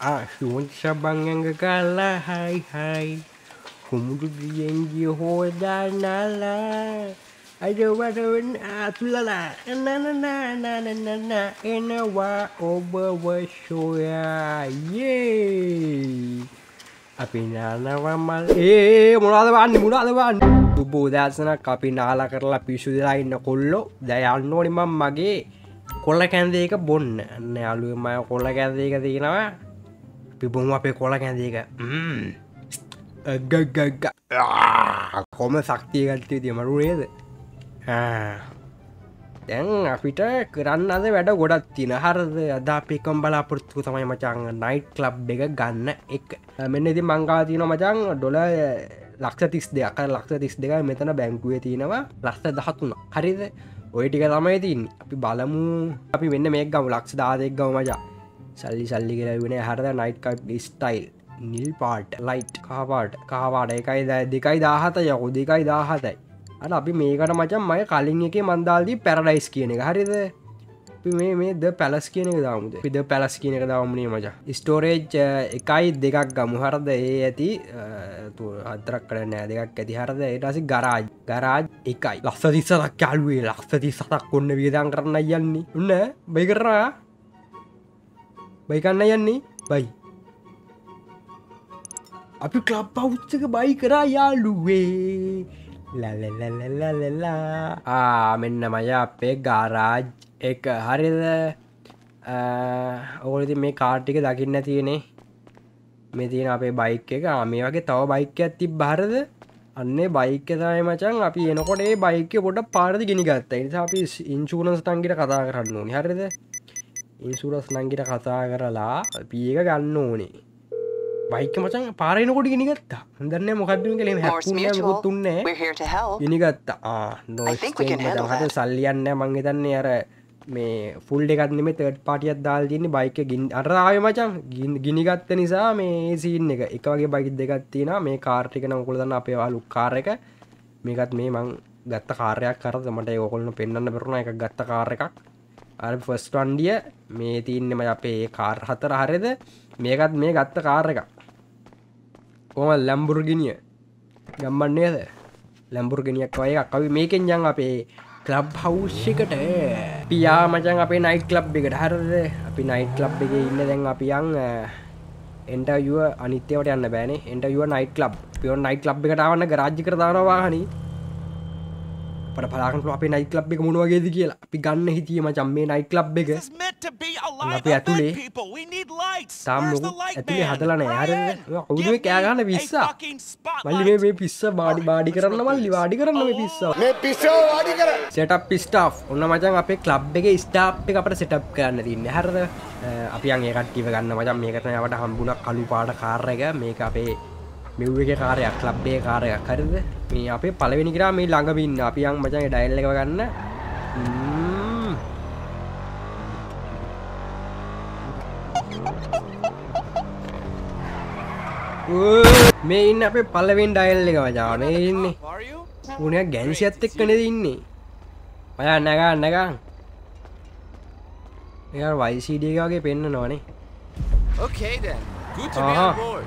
Sabang kalah hai Kumudu dijanji hoda nala Ada wadawan atulala Na Enawa oba wasoya Yeay අපි නානවා මල් මොනවද වන්නේ සුබ උදෑසනක් අපි නාලා කරලා පිස්සු දෙලා ඉන්න කොල්ලෝ දැන් යන්න ඕනේ මම මගේ කොල්ල කැන්දේ එක බොන්න අන්න යාළුවෝ මම කොල්ල කැන්දේ එක තියෙනවා අපි බොමු අපේ කොල්ල කැන්දේ එක කොම ශක්තිය ගත්තේ තිය මරු නේද දැන් අපිට කරන්න අද වැඩ ගොඩක් තියෙන හරිද අද අපි එකම බලාපොරොත්තු තමයි මචං නයිට් ක්ලබ් එක ගන්න එක මෙන්න ඉතින් මං ගාව තියෙනවා මචං ඩොලර් ලක්ෂ 32ක් අර ලක්ෂ 32යි මෙතන බැංකුවේ තියෙනවා ලක්ෂ 13ක් හරිද ඔය ටික තමයි තියෙන්නේ අපි බලමු අපි මෙන්න මේක ගමු ලක්ෂ 16ක් ගමු මචං සල්ලි කියලා වෙන්නේ හරිද නයිට් ක්ලබ් ස්ටයිල් නිල් පාට ලයිට් කහ පාට 2.17 යකෝ 2.17යි අර අපි මේකට මචං මගේ කලින් එකේ මන් දාලා දී පැරඩයිස් කියන එක හරිද අපි මේ ද පැලස් කියන එක දාමුද අපි ද පැලස් කියන එක දාමුනේ මචං ස්ටෝරේජ් 1.2ක් ගමු හරිද ඒ ඇති 4ක් කරන්නේ නැහැ දෙකක් ඇති හරිද ඊට පස්සේ ගරාජ් 1යි ලක්ෂ 37ක් යාළුවේ ලක්ෂ 37ක් ඔන්න වියදම් කරන්න යන්නේ ඔන්න බයි කරා බයි කන්න යන්නේ බයි අපි ක්ලබ් හවුස් එක බයි කරා යාළුවේ මෙන්න මය අපේ ගාරාජ් එක හරිද ඔගොල්ලෝ මේ කාර් ටික දකින්න තියෙන්නේ මේ තියෙන අපේ බයික් එක මේ වගේ තව බයික් එකක් තිබ්බ හරිද අන්නේ බයික් එක තමයි මචං අපි එනකොට ඒ බයික් එක පොඩ්ඩක් පාරදී ගිනි ගත්තා ඒ නිසා අපි ඉන්ෂුරන්ස් නංගිට කතා කරන්න ඕනේ හරිද ඉන්ෂුරන්ස් නංගිට කතා කරලා අපි ඒක ගන්න ඕනේ බයික් මචං පාරේ එනකොට ගිනි ගත්තා. මන් දන්නේ මොකද්ද කියලා එහෙම හැප්පුන්නේ මොකොත් උන්නේ නැහැ. ගිනි ගත්තා. නෝයිස් චේන්ජ් මචං හද සල්ලි යන්නේ මං හිතන්නේ අර මේ ෆුල් එකක් නෙමෙයි තර්ඩ් පාටියක් දාලා තියෙන්නේ බයික් එක අර ආවේ මචං ගිනි ගත්ත නිසා මේ සීන් එක වගේ බයික් දෙකක් තියෙනවා මේ කාර් එක නම් ඔයගොල්ලෝ දන්න අපේ වාලු කාර් එක මේකත් මේ මං ගත්ත කාර් එකක් කරද මට ඒක ඔයගොල්ලෝ පෙන්වන්න බැරුණා එකක් ගත්ත කාර් එකක් අර ෆස්ට් වන්ඩිය මේ තින්නේ මම අපේ කාර් හතර හරියද මේකත් මේ ගත්ත කාර් එකක් කොහොම ලැම්බෝර්ගිනිය ගම්මන් නේද ලැම්බෝර්ගිනියක් වගේ එකක් අපි මේකෙන් යන් අපේ ක්ලබ් හවුස් එකට පියා මචං අපේ නයිට් ක්ලබ් එකට හරිද අපි නයිට් ක්ලබ් එකේ ඉන්න දැන් අපි යන් එන්ටර් යුව අනිත් ඒවාට යන්න බෑනේ එන්ටර් යුව නයිට් ක්ලබ් පියෝ නයිට් ක්ලබ් එකට ආවන්න ගරාජ් එකට දානවා වාහනේ අපිට බලාගන්න පුළුවන් අපේ නයිට් ක්ලබ් එක මොන වගේද කියලා අපි ගන්න හිතියේ මචං මේ නයිට් ක්ලබ් එක අපි ඇතුලේ තාම ඇතුලේ හදලා නැහැ හරිද කවුද කෑ ගන්න පිස්සා මල්ලි මේ පිස්සා වාඩි කරන්න මල්ලි වාඩි කරන්න මේ පිස්සා මේ පිස්සා වාඩි කර සෙටප් ස්ටාෆ් ඔන්න මචං අපේ ක්ලබ් එකේ ස්ටාෆ් එක අපිට සෙටප් කරන්න තියන්නේ හරිද අපි යන් ඒ කට්ටියව ගන්න මචං මේක තමයි අපට හම්බුණා කළු පාට කාර් එක මේක අපේ මෙව් එකේ කාර් එකක් ක්ලබ් එකේ කාර් එකක් හරිද මේ අපේ පළවෙනි ගිරා මේ ළඟම ඉන්න අපි යන් මචං ඒ ඩයල් එක ගන්න මේ ඉන්න අපේ පළවෙනි ඩයල් එක මචං මේ ඉන්නේ උණියා ගැන්සියත් එක්ක නේද ඉන්නේ ඔයා නගන් එයා YCD එක වගේ පෙන්නනවනේ Okay then. Good to be on board.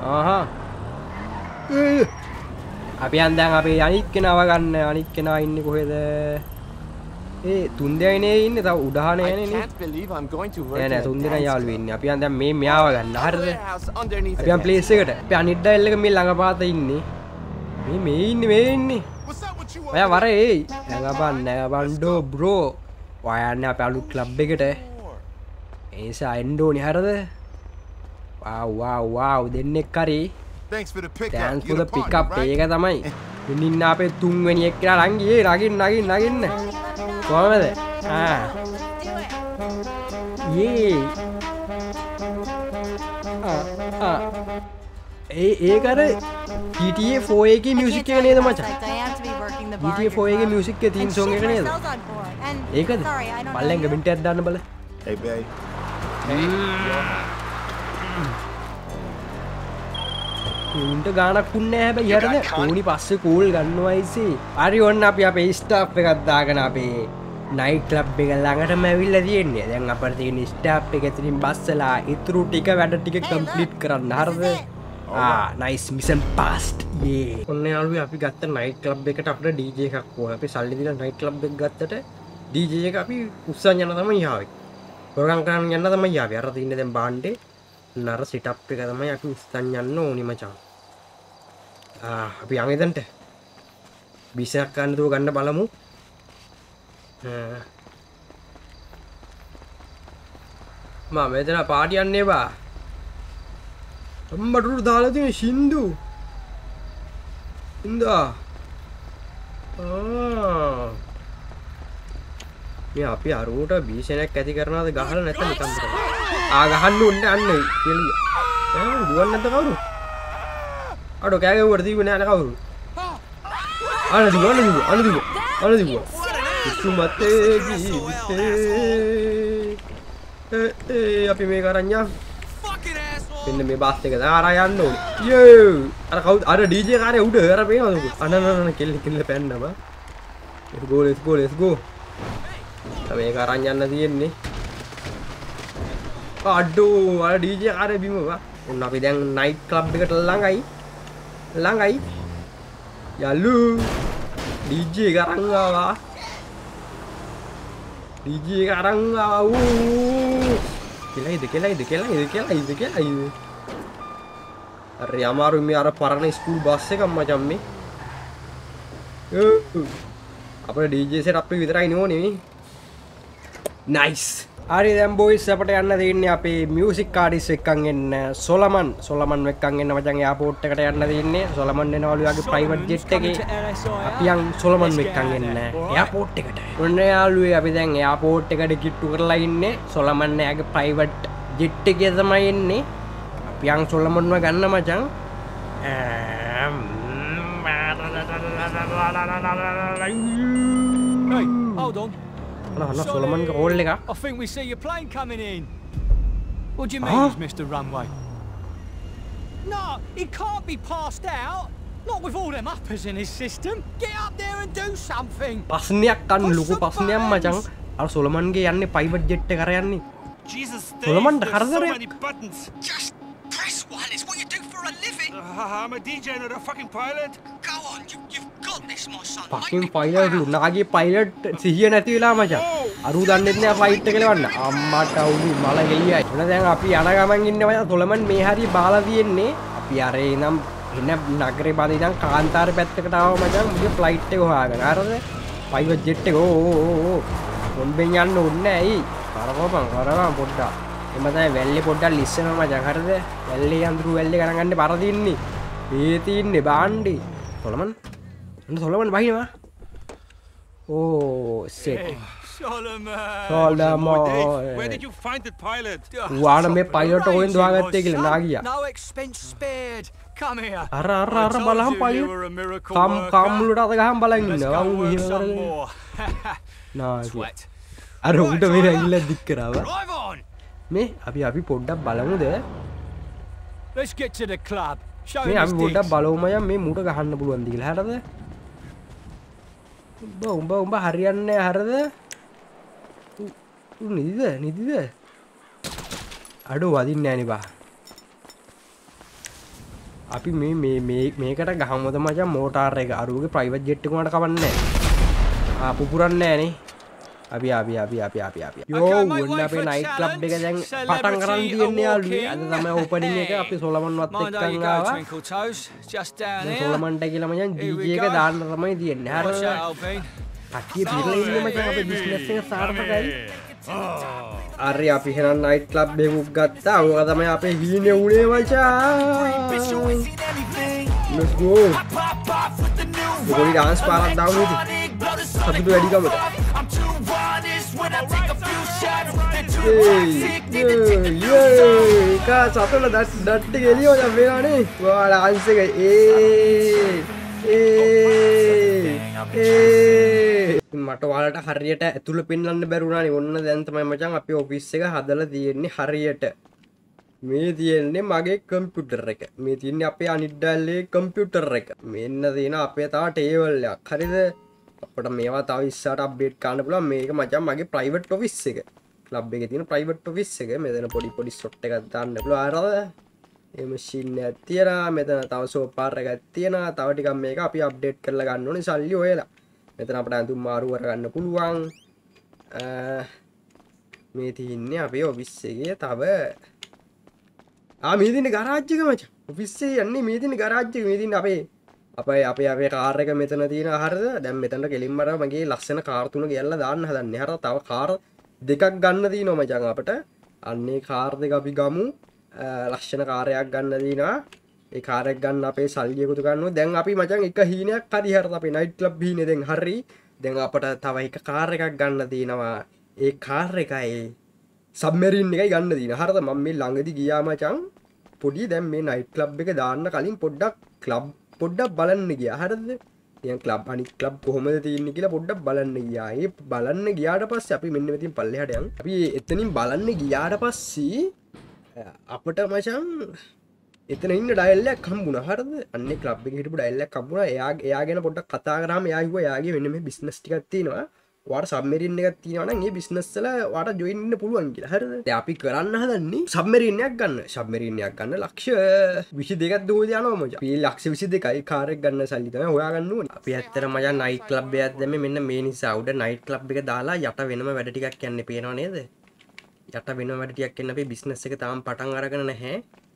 අපි දැන් අපේ අනිත් කෙනාව ගන්න අනිත් කෙනා ඉන්නේ කොහෙද ඒ තුන්දෙනා ඉන්නේ තව උඩහන යන්නේ නේ නෑ තුන්දෙනා යාළුවෝ ඉන්නේ අපි දැන් මේ මෙයාව ගන්න හරිද අපි යන් ප්ලේස් එකට අපි අනිත් ඩයල් එක මේ ළඟපාත ඉන්නේ මේ ඉන්නේ ඔයා වරේ නැගබන්ඩෝ බ්‍රෝ ඔයා යන්නේ අපේ අලුත් ක්ලබ් එකට ඒසා එන්න ඕනි හරිද wow දෙන්නෙක් කරේ Thanks for the thanks for the pickup ඒක තමයි ඉන්න අපේ තුන්වෙනි එක්කලා ලං ගියේ නගින්න කොහමද ඒක අර GTA 4 එකේ මියුසික් එක නේද මචං GTA 4 එකේ මියුසික් එකේ තීම් සෝං එක නේද ඒකද පල්ලෙන් කමෙන්ට් එකක් දාන්න බල Hey babe. උන්ට ගානක් උන්නේ හැබැයි යටද ඕනි පස්සේ කෝල් ගන්නවා ඉසේ හරි ඔන්න අපි අපේ ස්ටාෆ් එකක් දාගෙන අපේ නයිට් ක්ලබ් එක ළඟටම ඇවිල්ලා තියෙන්නේ. දැන් අපිට තියෙන ස්ටාප් එක ඇතුලින් බස්සලා ඉතුරු ටික වැඩ ටික කම්ප්ලීට් කරන්න. හරිද? Nice mission passed. යේ. ඔන්න යාළුවෝ අපි ගත්ත නයිට් ක්ලබ් එකට අපිට DJ එකක් ඕන. අපි සල්ලි දීලා නයිට් ක්ලබ් එක ගත්තට DJ එක අපි උස්සන් යන තමයි යාවේ. හොරගම් කරන්න යන්න තමයි යාවේ. අර තින්නේ දැන් බාණ්ඩේ නර සිටප් එක තමයි අපි උස්සන් යන්න ඕනි මචං. අපි යමු එතනට. බිසයක් ගන්න දුව ගන්න බලමු. මම මෙතන පාටි යන්නේ බා. අම්මඩුරු දාලා තියෙන සින්දු. ඉන්දා. මේ අපි අරුවට බීෂණයක් ඇති කරනවාද ගහලා නැත්නම් නිකන් විතරයි. ගහන්න ඕනේ අන්න කෙලිය. දුවන්න නැද්ද කවුරු? අඩෝ කෑ ගැව්වට දීුවේ නෑ නේ කවුරු? අන්න දිව්වා. කුමතේ ජීවිතේ අපි මේක අරන් යමු. මෙන්න මේ බස් එක දාලා යන්න ඕනේ. යෝ අර කවුද අර DJ කාරේ උඩ අර පේනවද? අනනන කෙල්ල පැන්නම. let's go. මේක අරන් යන්න තියෙන්නේ. අඩෝ අර DJ කාරේ බිම වා. ඔන්න අපි දැන් නයිට් ක්ලබ් එකට ළඟයි. යලු DJ එක අරන් ආවා. DJ එක අරන් ආවා. කෙලයිද. අර අමාරු මේ අර පරණ ස්කූල් බස් එකක් මචං මේ. අපේ DJ සෙට් එක විතරයි නෝනේ. නයිස්. හරි දැන් බොයිස් අපිට යන්න තියෙන්නේ අපේ මියුසික් ආටිස්ට් එක්කන් එන්න සොලමන් එක්කන් එන්න මචං එයාපෝට් එකට යන්න තියෙන්නේ. සොලමන් එනවලු යාගේ ප්‍රයිවට් ජෙට් එකේ. අපි යන් සොලමන් එක්කන් එන්න එයාපෝට් එකට. ඔන්න යාළුවේ අපි දැන් එයාපෝට් එකට කිට්ටු කරලා ඉන්නේ. සොලමන් එයාගේ ප්‍රයිවට් ජෙට් එකේ තමයි එන්නේ. අපි යන් සොලමන්ව ගන්න මචං. Hey, hold on. Solomon call එක. I think we see your plane coming in. What do you mean, Mr. Runway? No, he can't be passed out. Not with all them uppers in his system. Get up there and do something. ප්‍රශ්නයක් අන්න ලොකු ප්‍රශ්නයක් මචං. අර සොලමන්ගේ යන්නේ private jet එක කර යන්නේ. Jesus, Solomon, there's so කරදරයක්. many buttons. Just press one. It's what you do for a living. I'm a DJ, not a fucking pilot. Go on, you've got this, my son. Fucking pilot උනාගේ pilot සිහිය නැති වෙලා මචං. අරු දන්නෙත් නෑ fight එක ලවන්න. අම්මට අවුලි මල ගෙලියයි. එන දැන් අපි යන ගමන් ඉන්නේ මචං. සොලමන් මේ හරිය බාලා තියෙන්නේ. අපි අර එනම් එන නගරේ බඳ ඉඳන් කාන්තාර පැත්තකට ආව මචං. මුගේ ෆ්ලයිට් එක හොයාගෙන. හරිද? ප්‍රයිවට් ජෙට් එක ඕ. මොන්බෙන් යන්න ඕනේ නෑ ඇයි? කරවපන් පොඩ්ඩක්. එම තමයි වැල්ලේ පොඩ්ඩක් ලිස්සනවා මචං. හරිද? වැල්ලේ අඳුරු වැල්ලේ ගණන් ගන්න බර තින්නේ. මේ තින්නේ බාණ්ඩේ. Solomon Solomon වහිනවා. Oh shit. Solomon. Where did you find the pilot? වාන මේ පයිලට් කොහෙන්ද හොයාගත්තේ කියලා නාගියා. No expense spared. Come here. අර බලහන් පයිලට්. කම්මුලට අත ගහන් බලන් ඉන්නවා. වුන් මෙහෙම නාගියා. අර උඩ මෙහෙ ඇවිල්ලා දික් කරාවා. Drive on. මේ අපි පොඩ්ඩක් බලමුද? Let's get to the club. Show මේ him අපි his පොඩ්ඩක් digs. බලමු මයන් මේ මූට ගහන්න පුළුවන්ද කියලා. හරිද? උඹ හරියන්නේ හරිද? නිදිද? අඩෝ වදින්නේ නෑනේ බා. අපි මේකට ගහමුද මචං මෝටාර් එක. අරුගේ ප්‍රයිවට් ජෙට් එක උනට කවන්නේ නෑ. පුපුරන්නේ නෑනේ. අපි යෝ වුණ අපේ නයිට් ක්ලබ් එක දැන් පටන් ගන්න තියෙන්නේ යාළුවේ. අද තමයි ඕපනින් එක. අපි සොලමන්වත් එක්කන් ආවා. සොලමන්ට කියලා මචං DJ එක දාන්න තමයි තියෙන්නේ. හරිද? කට්ටිය පිරලා ඉන්නේ මචං අපේ බිස්නස් එක සාර්ථකයි. අරි අපි එහෙනම් නයිට් ක්ලබ් එකක් ගත්තා. ඕක තමයි අපේ හීනේ උනේ මචං. Let's go. Bogori dance පාරක් දාමු ඉතින්. සතුටු වැඩි කමට. කා සතුල ඩට්ටි ගෙලියෝ දැන් වෙනවනේ. වා ඩාන්ස් එක මට ඔයාලට හරියට ඇතුළ පෙන්වන්න බැරුණානේ. ඔන්න දැන් තමයි මචං අපේ ඔෆිස් එක හදලා තියෙන්නේ හරියට. මේ තියෙන්නේ මගේ කම්පියුටර් එක. මේ තියෙන්නේ අපේ අනිත් ඩල්ලේ කම්පියුටර් එක. මෙන්න තියෙන අපේ තව ටේබල් එකක්. හරිද? අපට මේවා තව ඉස්සරහට අප්ඩේට් කරන්න පුළුවන්. මේක මචං මගේ ප්‍රයිවට් ඔෆිස් එක. ක්ලබ් එකේ තියෙන ප්‍රයිවට් ඔෆිස් එක. මෙතන පොඩි ස්ලොට් එකක් දාන්න පුළුවන්. අරද මේ මැෂින් එකක් තියලා මෙතන තව සෝපාර් එකක් තියෙනවා. තව ටිකක් මේක අපි අප්ඩේට් කරලා ගන්න ඕනේ සල්ලි හොයලා. මෙතන අපිට අඳුම් මාරු කරගන්න පුළුවන්. මේ තියන්නේ අපේ ඔෆිස් එකේ තව මේ තියෙන ගරාජ් එක මචං. ඔෆිස් එකේ යන්නේ මේ තියෙන ගරාජ් එක. මේ තියෙන අපේ කාර් එක මෙතන තියෙනවා. හරිද? දැන් මෙතනට කෙලින්ම අර මගේ ලස්සන කාර් තුන ගෙල්ලා දාන්න හදන්නේ. හරිද? තව කාර් දෙකක් ගන්න තියෙනවා මචං අපිට. අන්නේ කාර් දෙක අපි ගමු. ලස්සන කාර්යයක් ගන්න දිනවා. ඒ කාර්යයක් ගන්න අපේ සල්ලි එකතු කරනවා. දැන් අපි මචං එක හීනයක් හරි හරියට අපේ නයිට් ක්ලබ් හීනේ දැන් හරි. දැන් අපට තව එක කාර් එකක් ගන්න තියෙනවා. ඒ කාර් එකයි සබ්මරීන් එකයි ගන්න තියෙනවා. හරියට මම මේ ළඟදි ගියා මචං. පොඩි දැන් මේ නයිට් ක්ලබ් එක දාන්න කලින් පොඩ්ඩක් බලන්න ගියා. හරියද? දැන් ක්ලබ් අනිත් ක්ලබ් කොහොමද තියෙන්නේ කියලා පොඩ්ඩක් බලන්න ගියා. ඒ බලන්න ගියාට පස්සේ අපි මෙන්න මෙතනින් පල්ලෙහාට යන්. අපි එතනින් බලන්න ගියාට පස්සේ අපිට මචං එතන ඉන්න ඩයල් එකක් හම්බුණා. හරිද? අන්නේ ක්ලබ් එකේ හිටපු ඩයල් එකක් හම්බුණා. එයා ගැන පොඩ්ඩක් කතා කරාම එයා කිව්වා එයාගේ මෙන්න මේ බිස්නස් ටිකක් තියෙනවා. ඔයාට සබ්මරීන් එකක් තියෙනවා නම් ඒ බිස්නස් වල ඔයාට ජොයින් වෙන්න පුළුවන් කියලා. හරිද? දැන් අපි කරන්න හදන්නේ සබ්මරීන් එකක් ගන්න. සබ්මරීන් එකක් ගන්න ලක්ෂ 22ක් දෝද යනවා මචං. අපි ලක්ෂ 22යි කාර් එක ගන්න සල්ලි තමයි හොයාගන්න ඕනේ. අපි ඇත්තට මචං නයිට් ක්ලබ් එකක් දැම්මේ මෙන්න මේ නිසා. උඩ නයිට් ක්ලබ් එක දාලා යට වෙනම වැඩ ටිකක් යන්නේ පේනව නේද? යට වෙනම වැඩ ටිකක් යන්න අපේ බිස්නස් එක තාම පටන් අරගෙන නැහැ.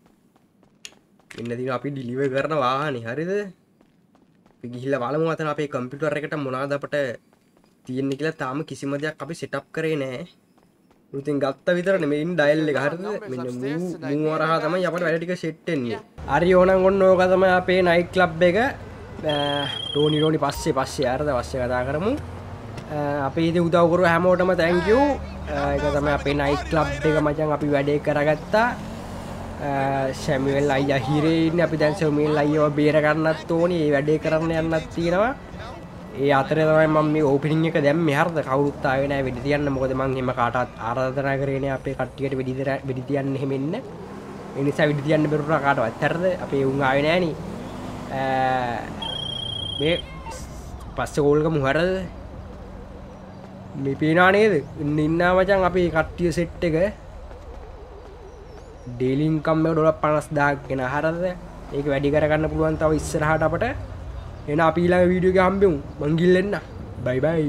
මෙන්න දින අපි ඩිලිවර් කරන වාහනේ. හරිද? අපි ගිහිල්ලා බලමු අතන අපේ කම්පියුටර් එකට මොනවද අපට තියෙන්නේ කියලා. තාම කිසිම දෙයක් අපි සෙටප් කරේ නැහැ. ඉතින් ගත්ත විතර නෙමෙයි ඩයල් එක. හරිද? මෙන්න මූ වරහා තමයි අපිට වැඩ ටික සෙට් වෙන්නේ. හරි ඕනම් ඔන්න ඕක තමයි අපේ නයිට් ක්ලබ් එක. ටෝනි පස්සේ හරිද? පස්සේ කතා කරමු. අපි ඉතින් උදව් කරු හැමෝටම thank you. ඒක තමයි අපේ නයිට් ක්ලබ් එක මචං අපි වැඩේ කරගත්තා. සැමියුවෙල් අයියා හිරේ ඉන්නේ. අපි දැන් සැමියුවෙල් අයියව බේර ගන්නත් ඕනේ. ඒ වැඩේ කරන්න යන්නත් තියෙනවා. ඒ අතරේ තමයි මම මේ ඕපනින් එක දැම්මේ. හරිද? කවුරුත් ආවේ නැහැ වෙඩි තියන්න. මොකද මම එහෙම කාටවත් ආරාධනා කරේ නෑ අපේ කට්ටියට වෙඩි තියන්න එහෙම එන්න. ඒ නිසා වෙඩි තියන්න බැරුණා කාටවත්. හරිද? අපේ උන් ආවේ නෑනේ. මේ පස්සේ කෝල් ගමු. හරිද? මේ පේනා නේද? ඉන්නා මචං අපේ කට්ටිය සෙට් එක. ඩේලි ඉන්කම් එක $50,000ක් ගෙන. හරිද? ඒක වැඩි කරගන්න පුළුවන් තව ඉස්සරහට අපට. එහෙනම් අපි ඊළඟ වීඩියෝ එකේ හම්බෙමු. මං ගිල්ලෙන්න. බයි බයි.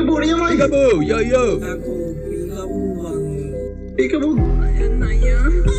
Peekaboo, yo yo. Peekaboo. Ayan na yan.